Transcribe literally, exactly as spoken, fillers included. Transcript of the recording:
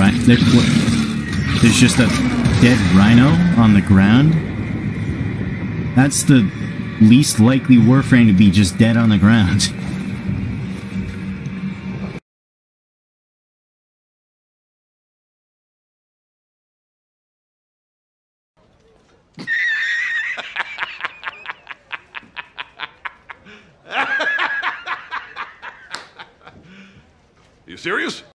rhino. There, what, there's just a dead rhino on the ground? That's the least likely warframe to be just dead on the ground. You serious?